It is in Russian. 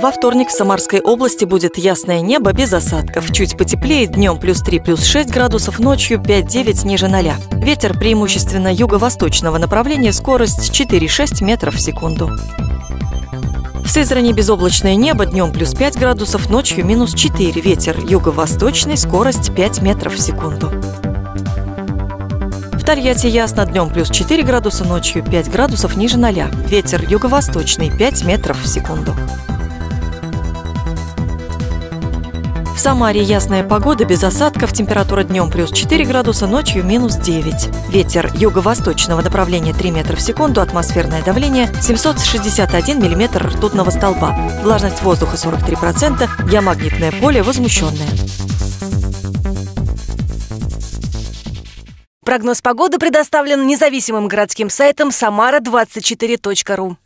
Во вторник в Самарской области будет ясное небо без осадков. Чуть потеплее, днем +3, +6 градусов, ночью 5-9 ниже 0. Ветер преимущественно юго-восточного направления, скорость 4-6 метров в секунду. В Сызрани безоблачное небо, днем +5 градусов, ночью -4. Ветер юго-восточный, скорость 5 метров в секунду. В Тольятти ясно, днем +4 градуса, ночью 5 градусов ниже 0. Ветер юго-восточный, 5 метров в секунду. В Самаре ясная погода без осадков, температура днем +4 градуса, ночью -9. Ветер юго-восточного направления 3 метра в секунду, атмосферное давление 761 миллиметр ртутного столба. Влажность воздуха 43%, геомагнитное поле возмущенное. Прогноз погоды предоставлен независимым городским сайтом samara24.ru.